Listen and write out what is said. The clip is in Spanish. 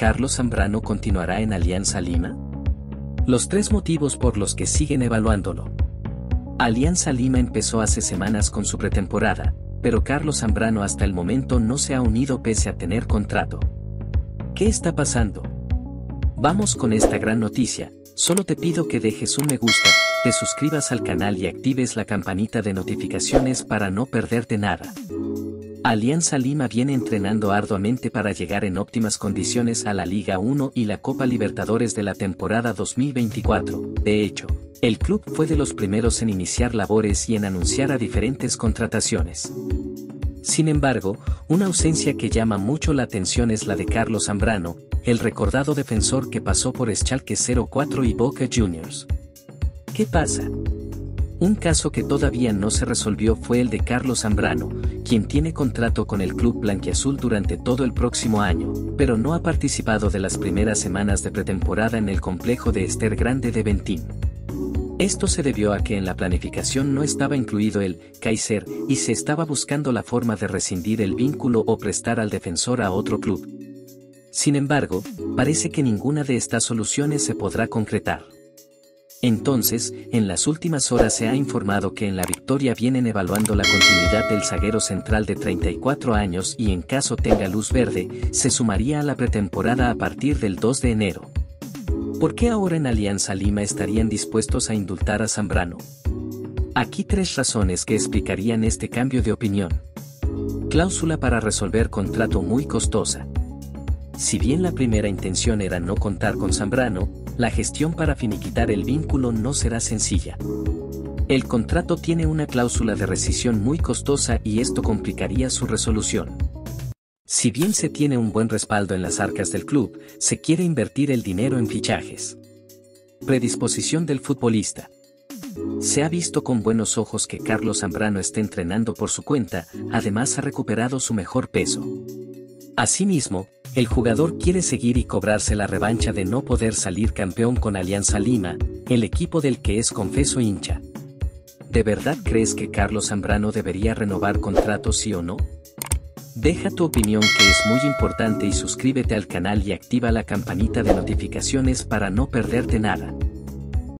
¿Carlos Zambrano continuará en Alianza Lima? Los 3 motivos por los que siguen evaluándolo. Alianza Lima empezó hace semanas con su pretemporada, pero Carlos Zambrano hasta el momento no se ha unido pese a tener contrato. ¿Qué está pasando? Vamos con esta gran noticia. Solo te pido que dejes un me gusta, te suscribas al canal y actives la campanita de notificaciones para no perderte nada. Alianza Lima viene entrenando arduamente para llegar en óptimas condiciones a la Liga 1 y la Copa Libertadores de la temporada 2024. De hecho, el club fue de los primeros en iniciar labores y en anunciar a diferentes contrataciones. Sin embargo, una ausencia que llama mucho la atención es la de Carlos Zambrano, el recordado defensor que pasó por Schalke 04 y Boca Juniors. ¿Qué pasa? Un caso que todavía no se resolvió fue el de Carlos Zambrano, quien tiene contrato con el club blanquiazul durante todo el próximo año, pero no ha participado de las primeras semanas de pretemporada en el complejo de Ester Grande de Ventín. Esto se debió a que en la planificación no estaba incluido el Kaiser y se estaba buscando la forma de rescindir el vínculo o prestar al defensor a otro club. Sin embargo, parece que ninguna de estas soluciones se podrá concretar. Entonces, en las últimas horas se ha informado que en la Victoria vienen evaluando la continuidad del zaguero central de 34 años y en caso tenga luz verde, se sumaría a la pretemporada a partir del 2 de enero. ¿Por qué ahora en Alianza Lima estarían dispuestos a indultar a Zambrano? Aquí 3 razones que explicarían este cambio de opinión. Cláusula para resolver contrato muy costosa. Si bien la primera intención era no contar con Zambrano, la gestión para finiquitar el vínculo no será sencilla. El contrato tiene una cláusula de rescisión muy costosa y esto complicaría su resolución. Si bien se tiene un buen respaldo en las arcas del club, se quiere invertir el dinero en fichajes. Predisposición del futbolista. Se ha visto con buenos ojos que Carlos Zambrano esté entrenando por su cuenta, además ha recuperado su mejor peso. Asimismo, el jugador quiere seguir y cobrarse la revancha de no poder salir campeón con Alianza Lima, el equipo del que es confeso hincha. ¿De verdad crees que Carlos Zambrano debería renovar contrato sí o no? Deja tu opinión que es muy importante y suscríbete al canal y activa la campanita de notificaciones para no perderte nada.